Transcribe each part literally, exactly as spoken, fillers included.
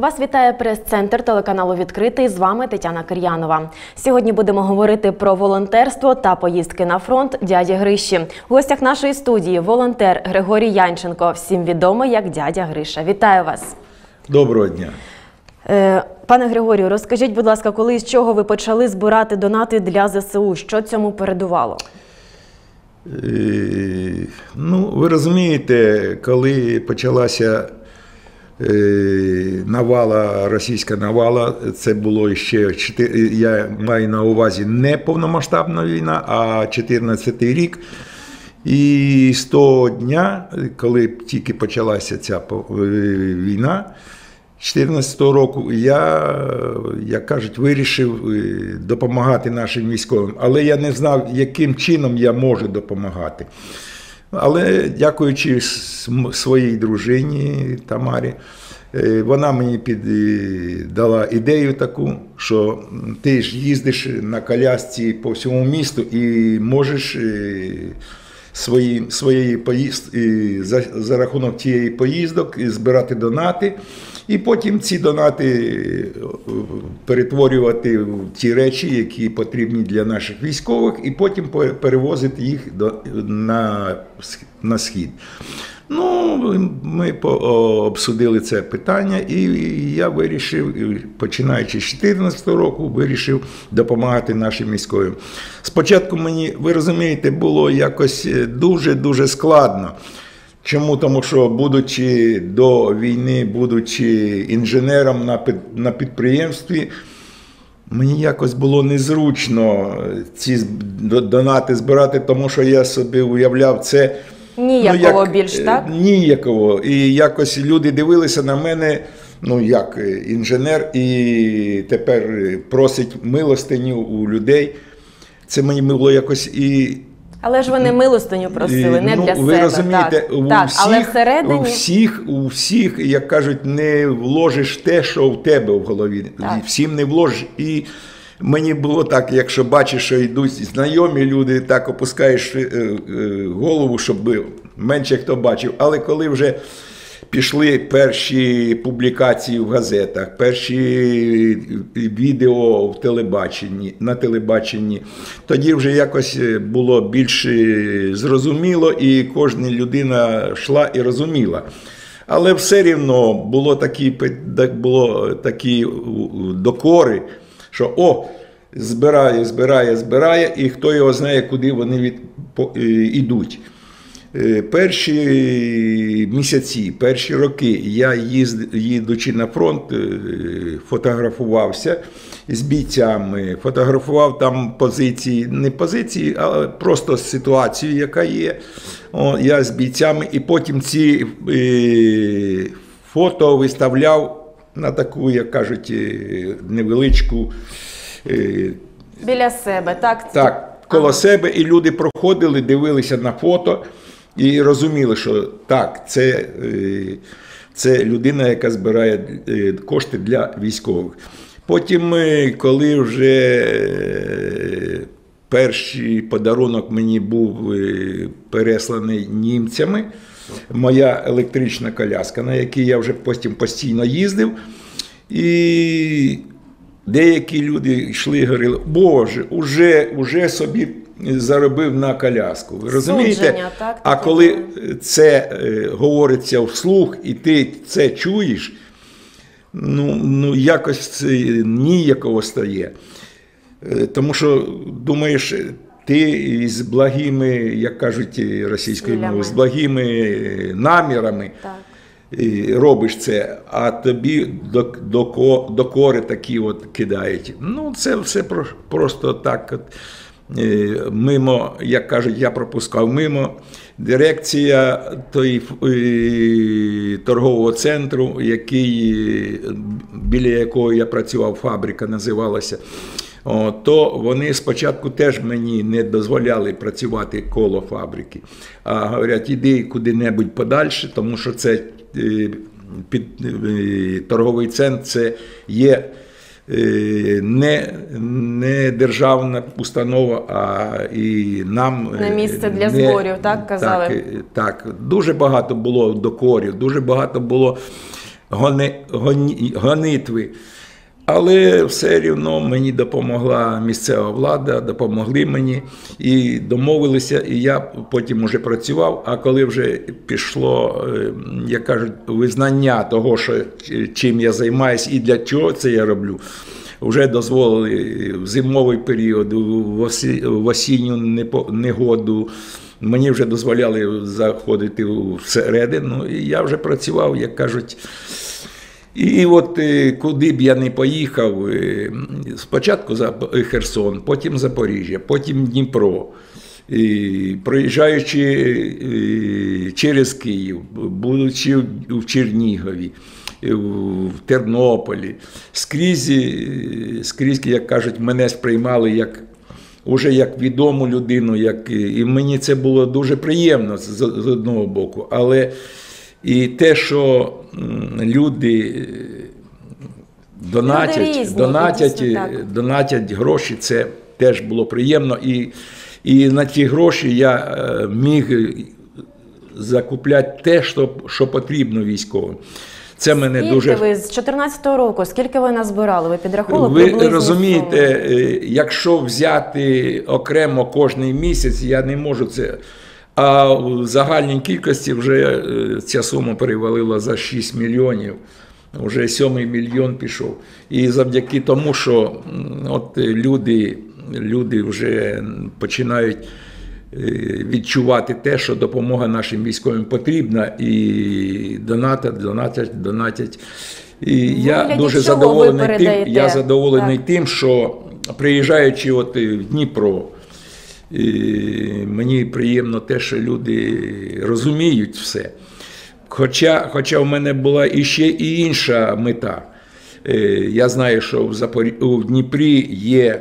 Вас вітає прес-центр телеканалу «Відкритий». З вами Тетяна Кир'янова. Сьогодні будемо говорити про волонтерство та поїздки на фронт дяді Гриші. В гостях нашої студії волонтер Григорій Янченко, всім відомий як дядя Гриша. Вітаю вас. Доброго дня. Пане Григорію, розкажіть, будь ласка, коли і з чого ви почали збирати донати для зе се у? Що цьому передувало? Е, ну, ви розумієте, коли почалася е, навала, російська навала, це було ще, я маю на увазі не повномасштабна війна, а чотирнадцятий рік. І з того дня, коли тільки почалася ця війна, чотирнадцятого року, я, як кажуть, вирішив допомагати нашим військовим. Але я не знав, яким чином я можу допомагати. Але дякуючи своїй дружині Тамарі, вона мені під, дала ідею таку, що ти ж їздиш на колясці по всьому місту і можеш свої, своєї поїздки, за, за рахунок тієї поїздок збирати донати. І потім ці донати перетворювати в ті речі, які потрібні для наших військових, і потім перевозити їх до, на, на схід. Ну, ми обсудили це питання, і я вирішив, починаючи з дві тисячі чотирнадцятого року, вирішив допомагати нашим військовим. Спочатку мені, ви розумієте, було якось дуже-дуже складно. Чому? Тому що, будучи до війни, будучи інженером на, під, на підприємстві, мені якось було незручно ці донати збирати, тому що я собі уявляв це... Ніякого ну, як, більш, так? Ніякого. І якось люди дивилися на мене, ну як інженер, і тепер просить милостиню у людей. Це мені було якось і... Але ж ви не милостиню просили, не ну, для ви себе. розумієте, так, у, так, всіх, але всередині... у, всіх, у всіх, як кажуть, не вложиш те, що в тебе в голові. Так. Всім не вложиш. І мені було так, якщо бачиш, що йдуть знайомі люди, так опускаєш голову, щоб менше хто бачив. Але коли вже пішли перші публікації в газетах, перші відео в телебаченні, на телебаченні, тоді вже якось було більш зрозуміло, і кожна людина йшла і розуміла. Але все рівно було такі, було такі докори, що о, збирає, збирає, збирає, і хто його знає, куди вони від, по, йдуть. Перші місяці, перші роки я, їзд, їдучи на фронт, фотографувався з бійцями, фотографував там позиції, не позиції, а просто ситуацію, яка є. О, я з бійцями, і потім ці е, фото виставляв на таку, як кажуть, невеличку... Е, Біля себе, так? Так, коло ага. себе, і люди проходили, дивилися на фото, і розуміли, що так, це, це людина, яка збирає кошти для військових. Потім, коли вже перший подарунок мені був пересланий німцями, моя електрична коляска, на якій я вже потім постійно їздив, і деякі люди йшли і говорили, Боже, уже, уже собі заробив на коляску. Ви розумієте? Судження, так, а коли це е, говориться вслух, і ти це чуєш, ну, ну якось ніяково стає. Е, тому що, думаєш, ти з благими, як кажуть російською мовою, з благими намірами так. робиш це, а тобі докори такі от кидають. Ну, це все просто так от. Мимо, як кажуть, я пропускав мимо. Дирекція той, торгового центру, який, біля якого я працював, фабрика називалася, о, то вони спочатку теж мені не дозволяли працювати коло фабрики. А говорять, іди куди-небудь подальше, тому що це під, торговий центр, це є не, не державна установа, а і нам... Не місце для не, зборів, так казали? Так, так, дуже багато було докорів, дуже багато було гони, гоні, гонитви. Але все рівно мені допомогла місцева влада, допомогли мені і домовилися, і я потім вже працював. А коли вже пішло, як кажуть, визнання того, що, чим я займаюся і для чого це я роблю, вже дозволили в зимовий період, в осінню негоду, мені вже дозволяли заходити всередину, і я вже працював, як кажуть. І от куди б я не поїхав, спочатку за Херсон, потім Запоріжжя, потім Дніпро, і проїжджаючи через Київ, будучи в Чернігові, в Тернополі, скрізь, скрізь, як кажуть, мене сприймали як уже як відому людину, як, і мені це було дуже приємно з, з одного боку, але і те, що люди донатять, люди різні, донатять, донатять гроші, це теж було приємно. І, і на ті гроші я міг закупляти те, що, що потрібно військовим. Це мене скільки дуже... ви з чотирнадцятого року, скільки ви назбирали? Ви підраховували Ви приблизно? розумієте, якщо взяти окремо кожний місяць, я не можу це... А в загальній кількості вже ця сума перевалила за шість мільйонів, вже сьомий мільйон пішов. І завдяки тому, що от люди, люди вже починають відчувати те, що допомога нашим військовим потрібна, і донатять, донатять, донатять. І я дуже задоволений тим, я задоволений тим, що приїжджаючи от в Дніпро, і мені приємно те, що люди розуміють все. Хоча, хоча в мене була іще і інша мета. Я знаю, що в, Запорі... в Дніпрі є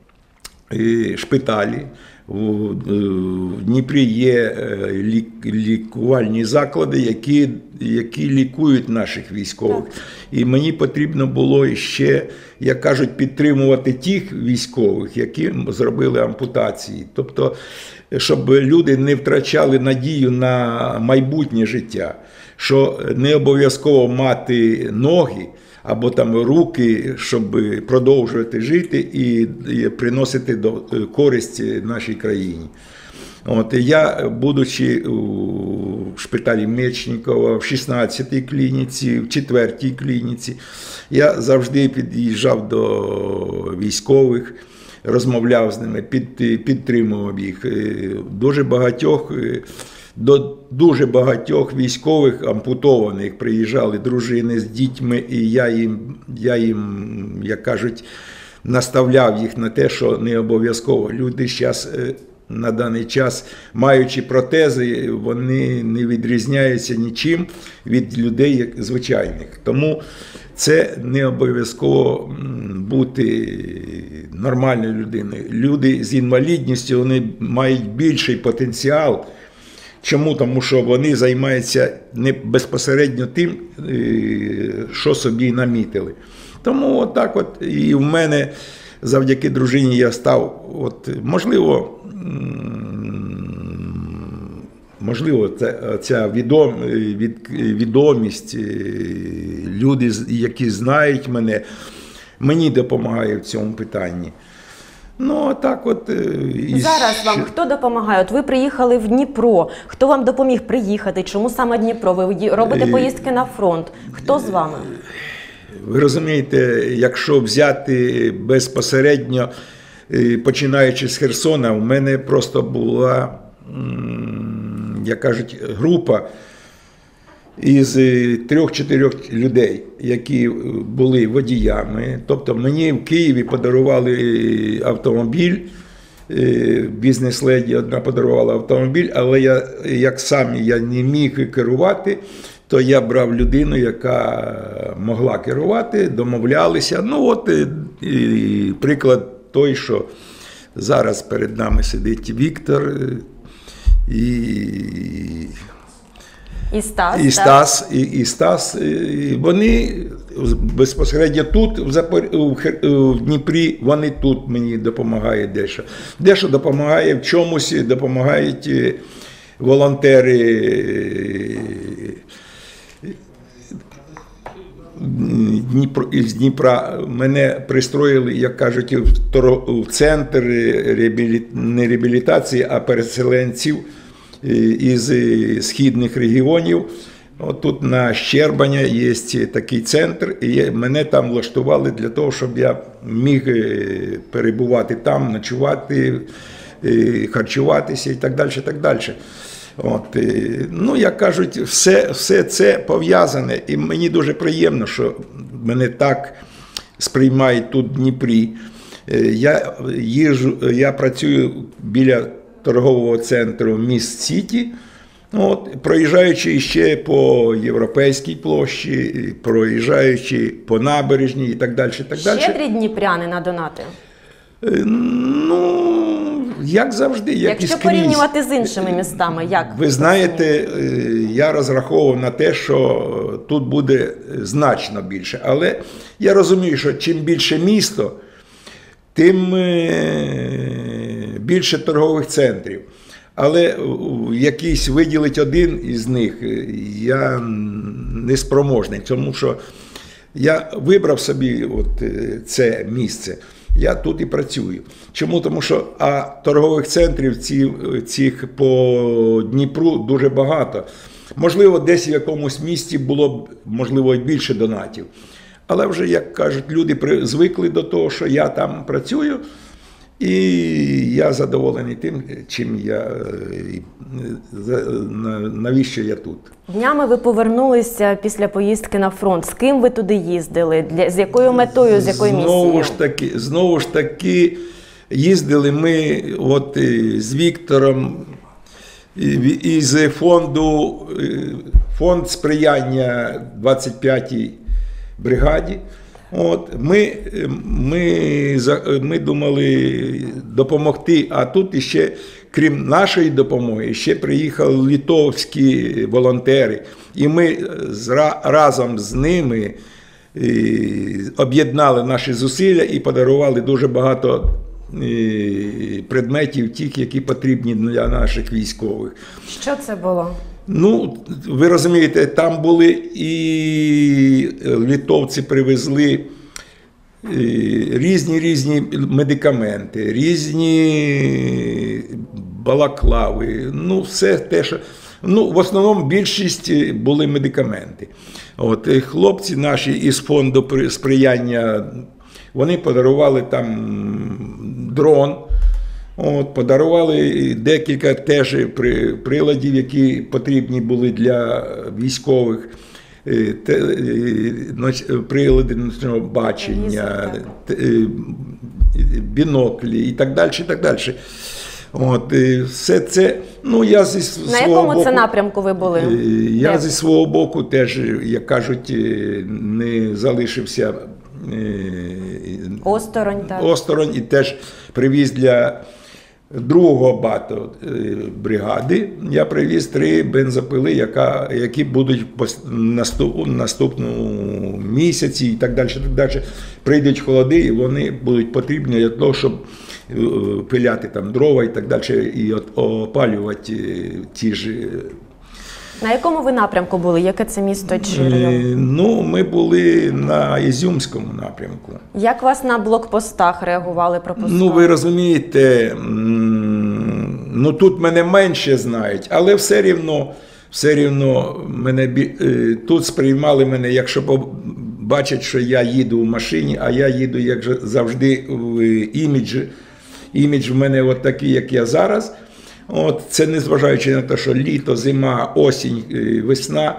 шпиталі, в Дніпрі є лікувальні заклади, які, які лікують наших військових. І мені потрібно було ще, як кажуть, підтримувати тих військових, які зробили ампутації. Тобто, щоб люди не втрачали надію на майбутнє життя, що не обов'язково мати ноги або там руки, щоб продовжувати жити і приносити користь нашій країні. От, я, будучи у шпиталі Мечникова, в шістнадцятій клініці, в четвертій клініці, я завжди під'їжджав до військових, розмовляв з ними, під, підтримував їх. Дуже багатьох, до дуже багатьох військових ампутованих приїжджали дружини з дітьми, і я їм, я їм, як кажуть, наставляв їх на те, що не обов'язково. Люди зараз, на даний час, маючи протези, вони не відрізняються нічим від людей звичайних. Тому це не обов'язково бути нормальною людиною. Люди з інвалідністю, вони мають більший потенціал. Чому? Тому що вони займаються не безпосередньо тим, що собі намітили. Тому отак от і в мене завдяки дружині я став, от, можливо, можливо, це, ця відом, від, відомість, люди, які знають мене, мені допомагає в цьому питанні. Ну, так от... І зараз вам хто допомагає? От ви приїхали в Дніпро. Хто вам допоміг приїхати? Чому саме Дніпро? Ви робите поїздки на фронт. Хто з вами? Ви розумієте, якщо взяти безпосередньо, починаючи з Херсона, в мене просто була, як кажуть, група із трьох-чотирьох людей, які були водіями. Тобто мені в Києві подарували автомобіль, бізнес-леді одна подарувала автомобіль, але я, як сам я не міг керувати, то я брав людину, яка могла керувати, домовлялися. Ну от і приклад той, що зараз перед нами сидить Віктор і... І Стас, і Стас, і, і Стас, і вони безпосередньо тут, в, Запор... в Дніпрі, вони тут мені допомагають дещо. Дещо допомагає, в чомусь допомагають волонтери Дніпро, із Дніпра мене пристроїли, як кажуть, в, торо- в центр реабілі... не реабілітації, а переселенців із східних регіонів. От тут на Щербаня є такий центр, і мене там влаштували для того, щоб я міг перебувати там, ночувати, харчуватися і так далі. Так далі. От, ну, як кажуть, все, все це пов'язане, і мені дуже приємно, що мене так сприймають тут в Дніпрі. Я їжджу, я працюю біля торгового центру Міст Сіті, от, проїжджаючи ще по Європейській площі, проїжджаючи по набережній і так далі. Так далі. Щедрі дніпряни на донати? Ну, як завжди, як Якщо і скрізь. порівнювати з іншими містами, як? Ви знаєте, я розраховував на те, що тут буде значно більше. Але я розумію, що чим більше місто, тим більше торгових центрів. Але якийсь виділити один із них я не спроможний, тому що я вибрав собі от це місце. Я тут і працюю. Чому? Тому що а торгових центрів ці, цих по Дніпру дуже багато. Можливо, десь в якомусь місті було б, можливо, і більше донатів. Але вже, як кажуть, люди звикли до того, що я там працюю, і я задоволений тим, чим я, навіщо я тут. Днями ви повернулися після поїздки на фронт. З ким ви туди їздили? Для, з якою метою, з якою знову місією? ж таки, знову ж таки їздили ми от, з Віктором із фонду, фонд сприяння двадцять п'ятій бригаді. От, ми, ми, ми думали допомогти, а тут іще, крім нашої допомоги, ще приїхали литовські волонтери. І ми разом з ними об'єднали наші зусилля і подарували дуже багато предметів, тих, які потрібні для наших військових. Що це було? Ну, ви розумієте, там були і литовці привезли різні-різні медикаменти, різні балаклави, ну, все те, що... Ну, в основному більшість були медикаменти. От, хлопці наші із фонду сприяння, вони подарували там дрон, от, подарували декілька теж приладів, які потрібні були для військових, прилади ночного бачення, біноклі і так далі, і так далі. От, все це, ну, я зі свого На якому боку, це напрямку ви були? Я Де? зі свого боку теж, як кажуть, не залишився осторонь, так. осторонь і теж привіз для другого бату бригади, я привіз три бензопили, яка, які будуть в наступ, наступному місяці і так далі, так далі. Прийдуть холоди, і вони будуть потрібні для того, щоб пиляти там дрова і так далі, і опалювати ті ж. На якому ви напрямку були? Яке це місто чи район? Ну, ми були на Ізюмському напрямку. Як вас на блокпостах реагували, пропускали? Ну, ви розумієте, ну тут мене менше знають, але все рівно, все рівно мене, тут сприймали мене, якщо бачать, що я їду в машині, а я їду, як завжди, в імідж. Імідж в мене от такий, як я зараз. От, це незважаючи на те, що літо, зима, осінь, весна.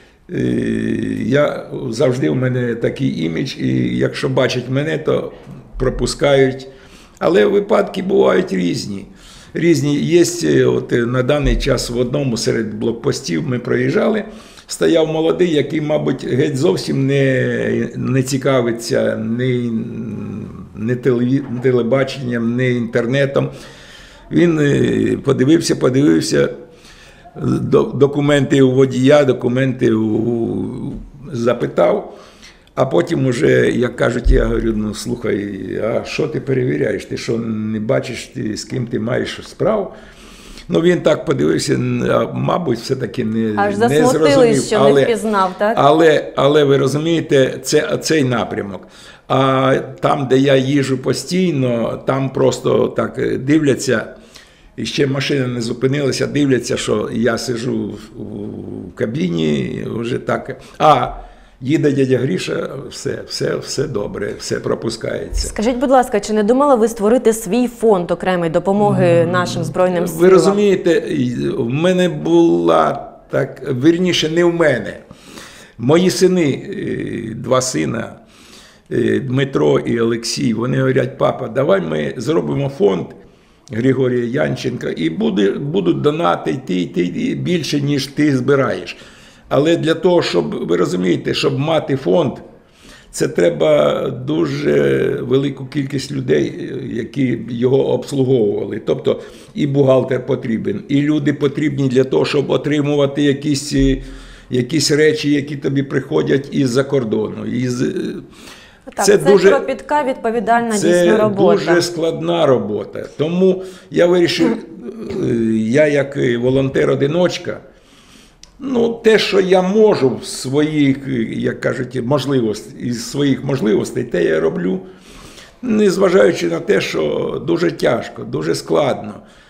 Я, завжди в мене такий імідж, і якщо бачать мене, то пропускають. Але випадки бувають різні. Різні. Є от, на даний час в одному серед блокпостів ми проїжджали, стояв молодий, який, мабуть, геть зовсім не, не цікавиться ні, ні телебаченням, ні інтернетом. Він подивився, подивився, документи у водія, документи у... запитав, а потім уже, як кажуть, я говорю, ну слухай, а що ти перевіряєш? Ти що, не бачиш, ти, з ким ти маєш справу? Ну, він так подивився, а, мабуть, все-таки не, Аж не засмутились, зрозумів. що але, не впізнав, так? Але, але ви розумієте, це цей напрямок. А там, де я їжджу постійно, там просто так дивляться, і ще машина не зупинилася, дивляться, що я сиджу в, в кабіні, вже так. А їде дядя Гріша, все, все, все добре, все пропускається. Скажіть, будь ласка, чи не думали ви створити свій фонд окремої допомоги нашим Збройним силам? Ви розумієте, в мене була так, вірніше, не в мене. Мої сини, два сина, Дмитро і Олексій, вони говорять: папа, давай ми зробимо фонд Григорія Янченка і буде, будуть донати йти, йти більше, ніж ти збираєш. Але для того, щоб, ви розумієте, щоб мати фонд, це треба дуже велику кількість людей, які його обслуговували. Тобто і бухгалтер потрібен, і люди потрібні для того, щоб отримувати якісь, якісь речі, які тобі приходять із-за кордону. Із... Так, це, це дуже кропітка, відповідальна дійсно робота. Це дуже складна робота. Тому я вирішив, я як волонтер-одиночка, ну, те, що я можу в своїх, як кажуть, можливостей, із своїх можливостей, те я роблю, незважаючи на те, що дуже тяжко, дуже складно.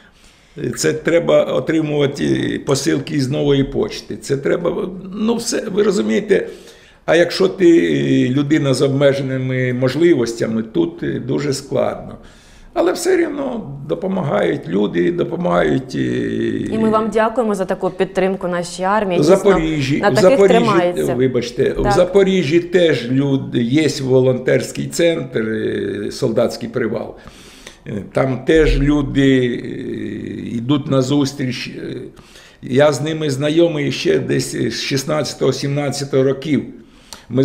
Це треба отримувати посилки з нової почти. Це треба, ну все, ви розумієте. А якщо ти людина з обмеженими можливостями, тут дуже складно. Але все одно допомагають люди, допомагають. І ми вам дякуємо за таку підтримку нашій армії. В Запоріжжі, на в таких Запоріжжі, тримається. Вибачте, Так. в Запоріжжі теж люди, є волонтерський центр, солдатський привал. Там теж люди йдуть на зустріч. Я з ними знайомий ще десь з шістнадцятого-сімнадцятого років. Ми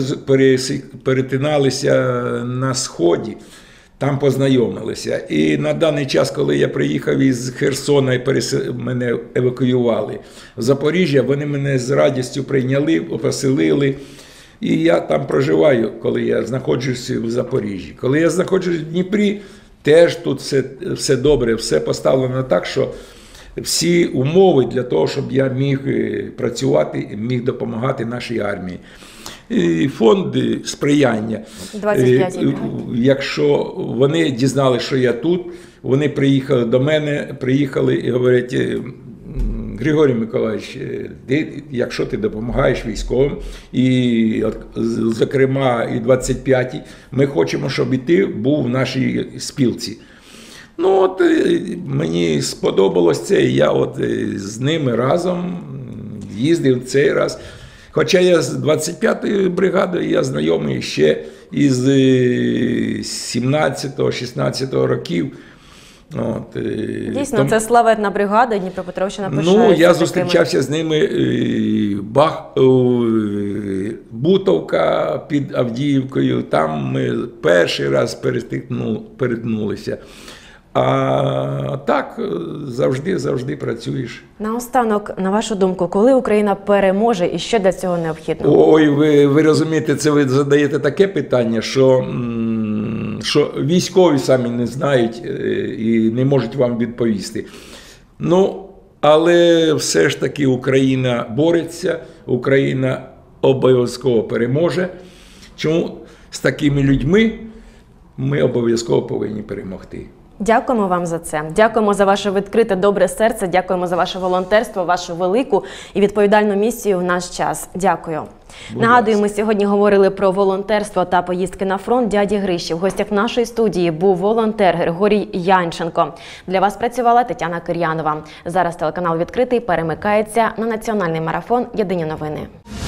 перетиналися на Сході, там познайомилися. І на даний час, коли я приїхав із Херсона і перес... мене евакуювали в Запоріжжя, вони мене з радістю прийняли, поселили. І я там проживаю, коли я знаходжуся в Запоріжжі. Коли я знаходжусь в Дніпрі, теж тут все, все добре, все поставлено так, що всі умови для того, щоб я міг працювати, міг допомагати нашій армії. І фонди сприяння. двадцять п'ять. Якщо вони дізналися, що я тут, вони приїхали до мене, приїхали і говорять: Григорій Миколаївич, ти, якщо ти допомагаєш військовим, і, зокрема, і двадцять п'ятій, ми хочемо, щоб і ти був в нашій спілці. Ну, от мені сподобалось це, і я от з ними разом їздив цей раз. Хоча я з двадцять п'ятою бригадою, я знайомий ще із сімнадцятого-шістнадцятого років. От, Дійсно, тому, це славетна бригада, Дніпропетровщина пишається. Ну, я зустрічався з ними Бах, Бутовка під Авдіївкою, там ми перший раз перетнулися. А так, завжди-завжди працюєш. Наостанок, на вашу думку, коли Україна переможе і що для цього необхідно? Ой, ви, ви розумієте, це ви задаєте таке питання, що, що військові самі не знають і не можуть вам відповісти. Ну, але все ж таки Україна бореться, Україна обов'язково переможе. Чому? З такими людьми ми обов'язково повинні перемогти. Дякуємо вам за це. Дякуємо за ваше відкрите добре серце, дякуємо за ваше волонтерство, вашу велику і відповідальну місію в наш час. Дякую. Будь Нагадую, ласка. Ми сьогодні говорили про волонтерство та поїздки на фронт дяді Гриші. В гостях нашої студії був волонтер Григорій Янченко. Для вас працювала Тетяна Кир'янова. Зараз телеканал «Відкритий» перемикається на національний марафон «Єдині новини».